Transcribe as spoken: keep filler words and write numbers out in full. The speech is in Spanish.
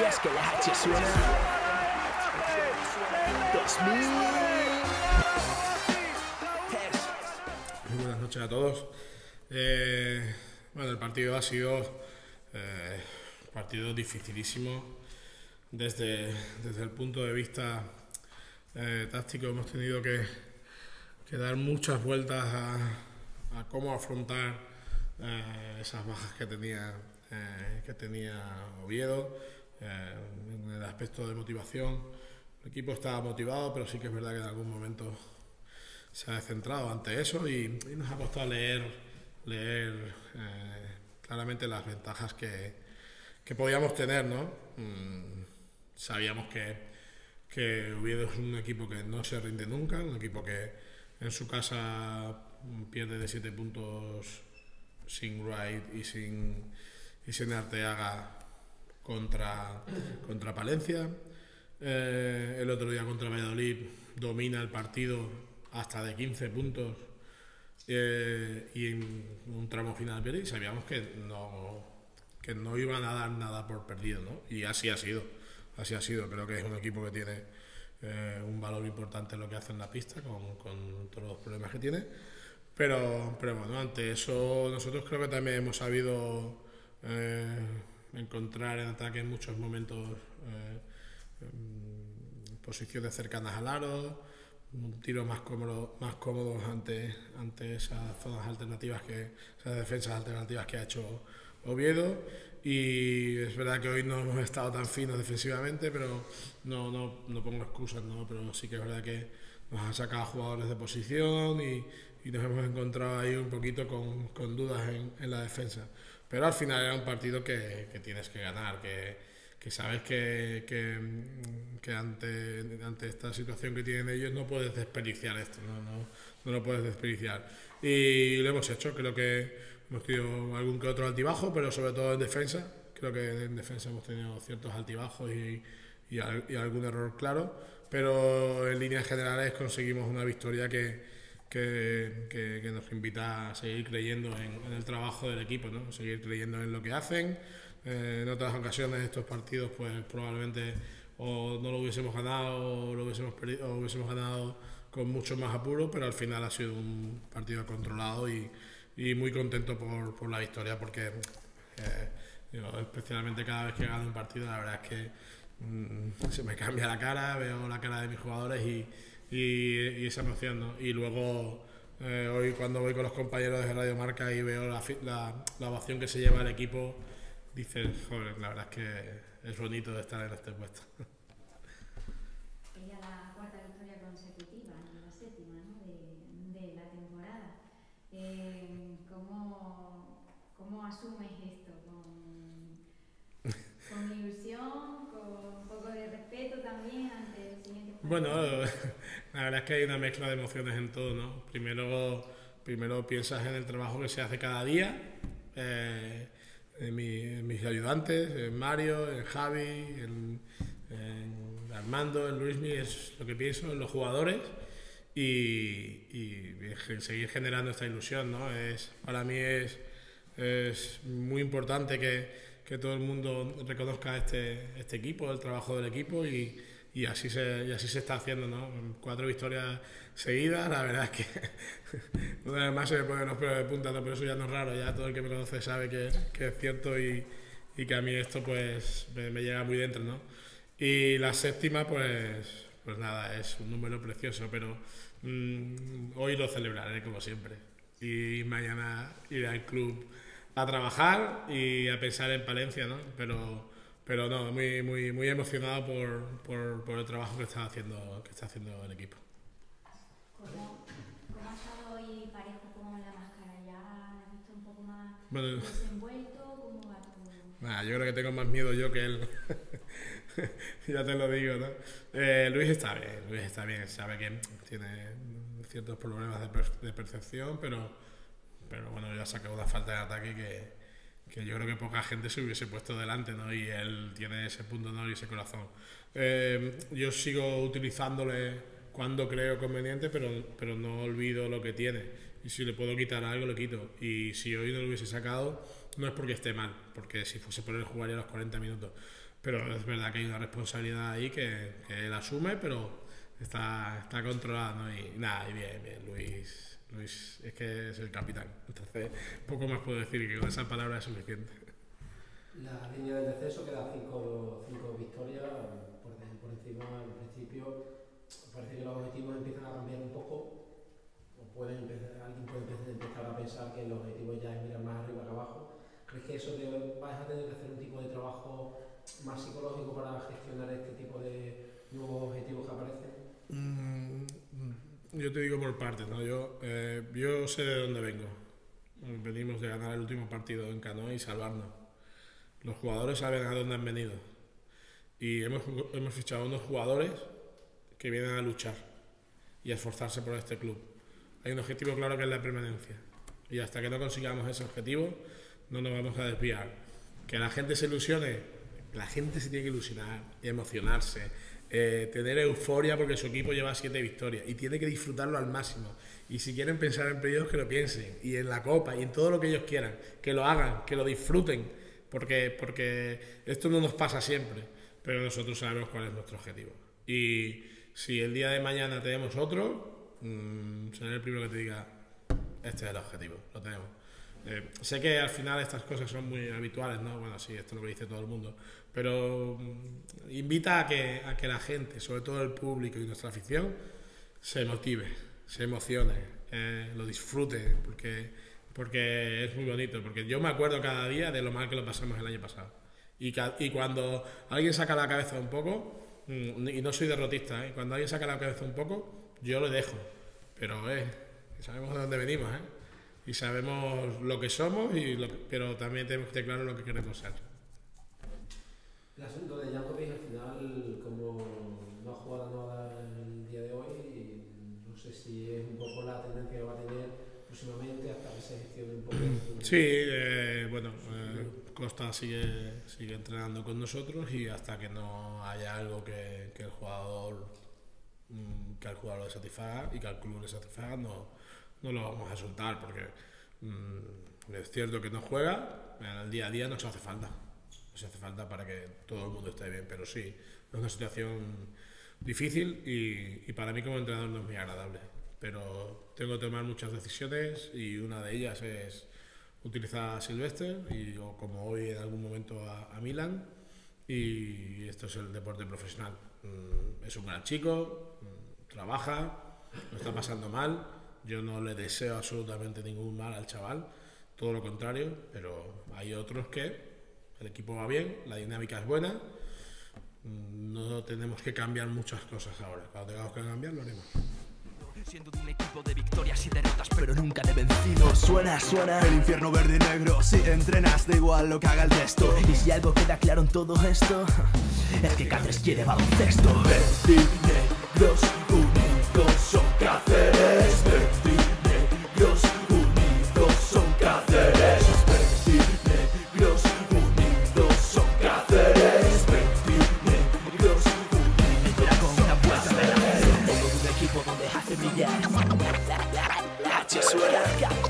es que la H suena dos mil. Muy buenas noches a todos. Eh, bueno, el partido ha sido eh, un partido dificilísimo. Desde, desde el punto de vista eh, táctico hemos tenido que, que dar muchas vueltas a, a cómo afrontar eh, esas bajas que tenía, eh, que tenía Oviedo. Eh, en el aspecto de motivación, el equipo estaba motivado, pero sí que es verdad que en algún momento se ha descentrado ante eso y, y nos ha costado leer, leer eh, claramente las ventajas que, que podíamos tener, ¿no? Mm, sabíamos que, que Oviedo es un equipo que no se rinde nunca, un equipo que en su casa pierde de siete puntos sin Wright y sin, y sin Arteaga contra, contra Palencia. Eh, el otro día contra Valladolid domina el partido hasta de quince puntos eh, y en un tramo final pierde y sabíamos que no, que no iban a dar nada por perdido, ¿no? Y así ha sido, así ha sido. Creo que es un equipo que tiene eh, un valor importante en lo que hace en la pista con, con todos los problemas que tiene, pero, pero bueno, ante eso nosotros creo que también hemos sabido eh, encontrar en ataque en muchos momentos eh, posiciones cercanas al aro, un tiro más cómodo, más cómodos ante, ante esas zonas alternativas, que, esas defensas alternativas que ha hecho Oviedo. Y es verdad que hoy no hemos estado tan finos defensivamente, pero no, no, no pongo excusas, ¿no? Pero sí que es verdad que nos han sacado jugadores de posición y, y nos hemos encontrado ahí un poquito con, con dudas en, en la defensa. Pero al final era un partido que, que tienes que ganar, que que sabes que, que, que ante, ante esta situación que tienen ellos no puedes desperdiciar esto, no, no, no lo puedes desperdiciar. Y lo hemos hecho, creo que hemos tenido algún que otro altibajo, pero sobre todo en defensa. Creo que en defensa hemos tenido ciertos altibajos y, y, y algún error claro, pero en líneas generales conseguimos una victoria que, que, que, que nos invita a seguir creyendo en, en el trabajo del equipo, ¿no? Seguir creyendo en lo que hacen. Eh, en otras ocasiones estos partidos pues probablemente o no lo hubiésemos ganado o lo hubiésemos perdido, o hubiésemos ganado con mucho más apuro, pero al final ha sido un partido controlado y, y muy contento por, por la victoria, porque eh, digo, especialmente cada vez que gano un partido la verdad es que mmm, se me cambia la cara, veo la cara de mis jugadores y, y, y esa emoción, ¿no? Y luego eh, hoy cuando voy con los compañeros de Radio Marca y veo la, la, la ovación que se lleva el equipo, dices, joder, la verdad es que es bonito de estar en este puesto. Sería la cuarta victoria consecutiva, la séptima, ¿no? de, de la temporada. Eh, ¿cómo, ¿Cómo asumes esto? ¿Con, con ilusión? ¿Con un poco de respeto también ante el siguiente partido? Bueno, la verdad es que hay una mezcla de emociones en todo, ¿no? Primero, primero piensas en el trabajo que se hace cada día. Eh, En, mi, en mis ayudantes, en Mario, en Javi, en, en Armando, en Luismi, es lo que pienso, en los jugadores y, y seguir generando esta ilusión, ¿no? Es, para mí es, es muy importante que, que todo el mundo reconozca este, este equipo, el trabajo del equipo y, y, así se, y así se está haciendo, ¿no? Cuatro victorias seguidas, la verdad es que una vez más se me ponen los pelos de punta, ¿no? Pero eso ya no es raro, ya todo el que me conoce sabe que, que es cierto y, y que a mí esto pues me, me llega muy dentro, ¿no? Y la séptima pues, pues nada, es un número precioso, pero mmm, hoy lo celebraré como siempre y mañana iré al club a trabajar y a pensar en Palencia, ¿no? Pero, pero no, muy, muy, muy emocionado por, por, por el trabajo que está haciendo, que está haciendo el equipo. ¿Cómo, ¿Cómo ha estado hoy Parejo con la máscara? ¿Ya has visto un poco más bueno, desenvuelto? ¿Cómo va todo? Nah, yo creo que tengo más miedo yo que él. Ya te lo digo, ¿no? Eh, Luis está bien, Luis está bien, sabe que tiene ciertos problemas de, per de percepción, pero, pero bueno, ya ha sacado una falta de ataque que, que yo creo que poca gente se hubiese puesto delante, ¿no? Y él tiene ese punto de honor y ese corazón. Eh, yo sigo utilizándole cuando creo conveniente, pero, pero no olvido lo que tiene. Y si le puedo quitar algo, lo quito. Y si hoy no lo hubiese sacado, no es porque esté mal, porque si fuese por él jugaría los cuarenta minutos. pero es verdad que hay una responsabilidad ahí que, que él asume, pero está, está controlada, ¿no? Y nada, y bien, bien, Luis, Luis es que es el capitán, entonces poco más puedo decir, que con esa palabra es suficiente. La línea del descenso queda cinco, cinco victorias, por, por encima, en principio, parece que los objetivos empiezan a cambiar un poco. Pueden empezar, alguien puede empezar a pensar que el objetivo ya es mirar más arriba que abajo. ¿Crees que eso te, vas a tener que hacer un tipo de trabajo más psicológico para gestionar este tipo de nuevos objetivos que aparecen? Mm, yo te digo por partes, ¿no? Yo, eh, yo sé de dónde vengo. Venimos de ganar el último partido en Canoa y salvarnos. Los jugadores saben a dónde han venido. Y hemos, hemos fichado unos jugadores que vienen a luchar y a esforzarse por este club. Hay un objetivo claro que es la permanencia, y hasta que no consigamos ese objetivo no nos vamos a desviar. Que la gente se ilusione, la gente se tiene que ilusionar y emocionarse, eh, tener euforia porque su equipo lleva siete victorias y tiene que disfrutarlo al máximo. Y si quieren pensar en periodos, que lo piensen, y en la Copa y en todo lo que ellos quieran, que lo hagan, que lo disfruten, porque, porque esto no nos pasa siempre, pero nosotros sabemos cuál es nuestro objetivo. Y si el día de mañana tenemos otro, Mm, seré el primero que te diga, este es el objetivo, lo tenemos. Eh, sé que al final estas cosas son muy habituales, ¿no? Bueno, sí, esto es lo que dice todo el mundo, pero mm, invita a que, a que la gente, sobre todo el público y nuestra afición, se motive, se emocione, eh, lo disfrute, porque, porque es muy bonito, porque yo me acuerdo cada día de lo mal que lo pasamos el año pasado. Y, y cuando alguien saca la cabeza un poco, mm, y no soy derrotista, ¿eh? Cuando alguien saca la cabeza un poco, yo lo dejo, pero eh, sabemos de dónde venimos, ¿eh? Y sabemos lo que somos, y lo que, pero también tenemos que tener claro lo que queremos ser. El asunto de Jankovic, al final, como no ha jugado nada el día de hoy, no sé si es un poco la tendencia que va a tener próximamente hasta que se gestione un poco. Sí, eh, bueno, eh, Costa sigue, sigue entrenando con nosotros, y hasta que no haya algo que, que el jugador que al jugador le satisfaga y que al club le satisfaga, no, no lo vamos a soltar, porque mmm, es cierto que no juega, en el día a día nos hace falta, nos hace falta para que todo el mundo esté bien, pero sí, es una situación difícil y, y para mí como entrenador no es muy agradable, pero tengo que tomar muchas decisiones, y una de ellas es utilizar a Silvestre, y, o como hoy en algún momento a, a Milan, y esto es el deporte profesional. Es un gran chico, trabaja, lo está pasando mal, yo no le deseo absolutamente ningún mal al chaval, todo lo contrario, pero hay otros que el equipo va bien, la dinámica es buena, no tenemos que cambiar muchas cosas ahora, cuando tengamos que cambiar lo haremos. Siendo de un equipo de victorias y derrotas, pero nunca de vencidos. Suena, suena el infierno verde y negro. Si entrenas, da igual lo que haga el resto. Y si algo queda claro en todo esto, es que Cáceres quiere baloncesto. Verdinegros unidos son Cáceres. Verdinegros unidos son Cáceres. Verdinegros unidos son Cáceres. Verdinegros unidos con una vuelta de la fe. Todo un equipo donde hace brillar. La H suena.